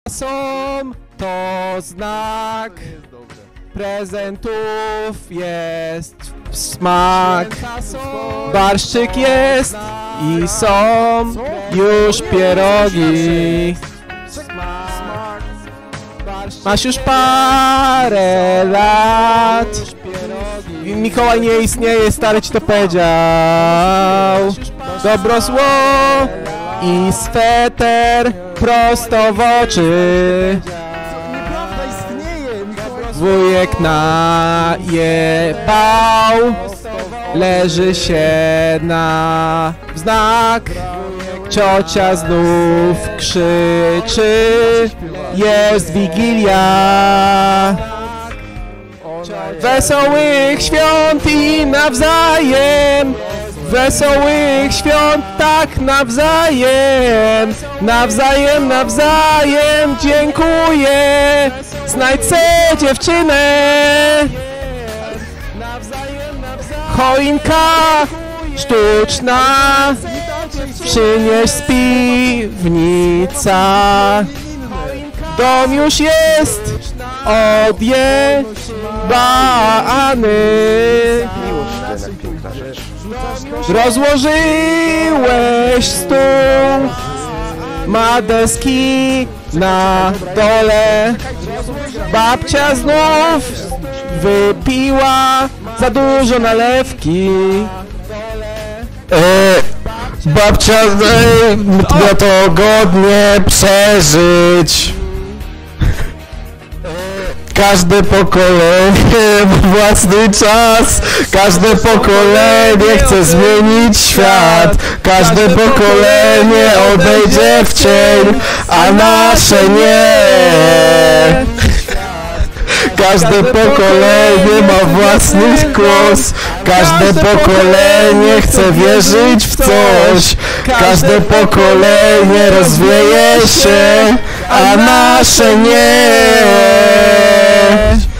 Są to znak prezentów, jest smak. Barszczyk jest i są już pierogi. Masz już parę lat. Mikołaj nie istnieje, stary ci to powiedział. Dobro, zło i sweter prosto w oczy. Wujek najebał, leży się na wznak. Ciocia znów krzyczy, jest Wigilia. Wesołych świąt i nawzajem, wesołych świąt tak nawzajem. Nawzajem, nawzajem, dziękuję. Znajdź se dziewczynę. Choinka sztuczna, przynieś z piwnica. Dom już jest odjebany. Rozłożyłeś stół, ma deski na dole. Babcia znów wypiła za dużo nalewki. Babcia ma to godnie przeżyć. Każde pokolenie ma własny czas. Każde pokolenie chce zmienić świat. Każde pokolenie odejdzie w cień, a nasze nie. Każde pokolenie ma własny głos. Każde pokolenie chce wierzyć w coś. Każde pokolenie rozwieje się, a nasze nie.